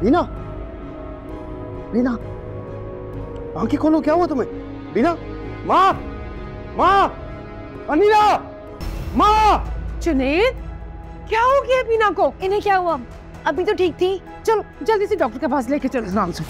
बीना, बीना, आंखें खोलो, क्या हुआ तुम्हें? बीना, माँ, माँ, अनीला, माँ। जुनैद, क्या हो गया बीना को? इन्हें क्या हुआ? अभी तो ठीक थी। चलो जल्दी से डॉक्टर के पास लेके चलो। आराम से।